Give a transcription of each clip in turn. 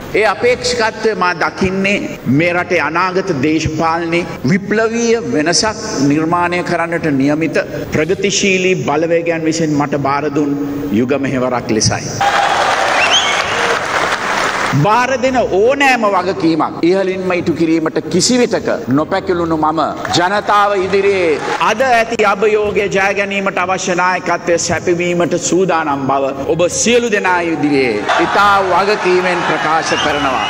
ඒ අපේක්ෂකත්වය මා දකින්නේ මේ රටේ අනාගත දේශපාලනයේ විප්ලවීය වෙනසක් නිර්මාණය කරන්නට නියමිත ප්‍රගතිශීලී බලවේගයන් විසින් මට බාර දුන් යුග මෙහෙවරක් ලෙසයි. බාර දෙන ඕනෑම වගකීමක් ඉහළින්ම ඉටු කිරීමට කිසිවිටක නොපැකිලුණු මම ජනතාව ඉදිරියේ අද ඇති අභියෝගය ජය ගැනීමට අවශ්‍ය නායකත්වය සැපවීමට සූදානම් බව ඔබ සියලු දෙනා ඉදිරියේ ඉතා වගකීමෙන් ප්‍රකාශ කරනවා.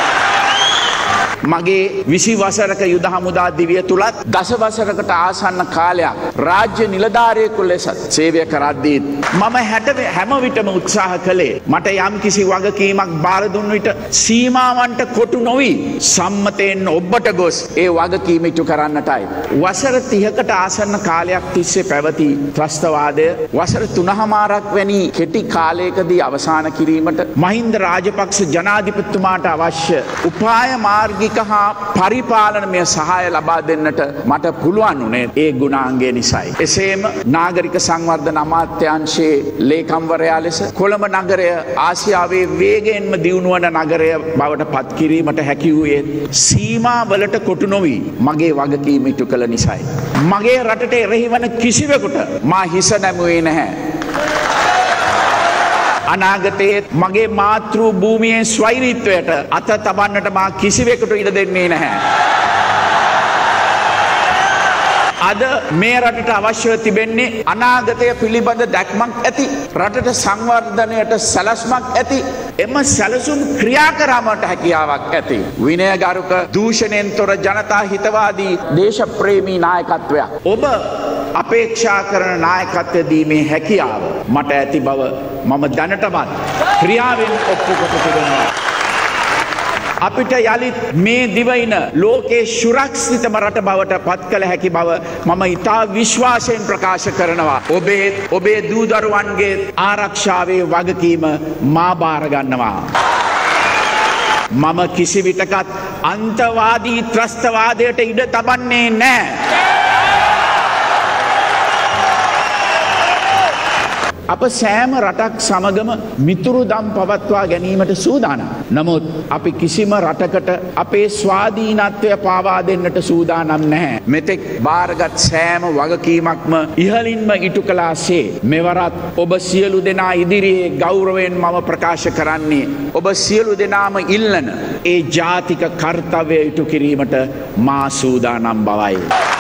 මගේ 20 වසරක යුද හමුදා දිවිය තුලත් දස වසරකට ආසන්න කාලයක් රාජ්‍ය නිලධාරියෙකු ලෙස සේවය කරද්දී මම හැම විටම උත්සාහ කළේ මට යම් කිසි වගකීමක් බාර දුන් විට සීමාවන්ට කොටු නොවි සම්මතයෙන් ඔබට ගොස් ඒ වගකීම ඉටු කරන්නටයි. වසර 30කට ආසන්න කාලයක් තිස්සේ පැවති ත්‍රස්තවාදය වසර 3මාරක් වැනි කෙටි කාලයකදී අවසන් කිරීමට මහින්ද රාජපක්ෂ ජනාධිපතිතුමාට අවශ්‍ය උපාය මාර්ගික හා පරිපාලනමය සහාය ලබා දෙන්නට මට පුළුවන් වුණේ ඒ ගුණාංගය නිසායි. එසේම නාගරික සංවර්ධන අමාත්‍යාංශයේ ලේකම්වරයා ලෙස කොළඹ නගරය ආසියාවේ වේගයෙන්ම දියුණු වන නගරය බවට පත් කිරීමට හැකි වූයේ සීමාවලට කොටු නොවි මගේ වගකීම ඉටු කළ නිසායි. මගේ රටට එරෙහි වන කිසිවෙකුට මා හිස නැමුවේ නැහැ. අනාගතයේ මගේ මාතෘ භූමියේ ස්වෛරීත්වයට අත තබන්නට මා කිසිවෙකුට ඉඩ දෙන්නේ නැහැ. අද මේ රටට අවශ්‍යව තිබෙන්නේ අනාගතය පිළිබඳ දැක්මක් ඇති රටට සංවර්ධනයට සැලැස්මක් ඇති එම සැලසුම් ක්‍රියා කරාමට හැකියාවක් ඇති විනයගරුක දූෂණයෙන් තොර ජනතා හිතවාදී දේශප්‍රේමී නායකත්වයක් ඔබ අපේක්ෂා කරන නායකත්වය දීමේ හැකියාව මට ඇති බව මම දැනටමත් ක්‍රියාවෙන් ඔප්පු කොට තිබෙනවා. අපිට යලිත් මේ දිවයින ලෝකේ සුරක්ෂිතම රට බවට පත් කළ හැකි බව මම ඉතා විශ්වාසයෙන් ප්‍රකාශ කරනවා. ඔබේ දූ දරුවන්ගේ ආරක්ෂාවේ වගකීම මා බාර ගන්නවා. මම කිසිවිටකත් අන්තවාදී ත්‍රස්තවාදයට ඉඩ තබන්නේ නැහැ. අප සෑම රටක් සමගම මිතුරුදම් පවත්වා ගැනීමට සූදානම්. නමුත් අපි කිසිම රටකට අපේ ස්වාධීනත්වය පාවා දෙන්නට සූදානම් නැහැ. මෙතෙක් බාරගත් සෑම වගකීමක්ම ඉහළින්ම ඉටු කළාසේ මෙවරත් ඔබ සියලු දෙනා ඉදිරියේ ගෞරවයෙන් මම ප්‍රකාශ කරන්නේ ඔබ සියලු දෙනාම ඉල්ලන ඒ ජාතික කර්තව්‍ය ඉටු කිරීමට මා සූදානම් බවයි.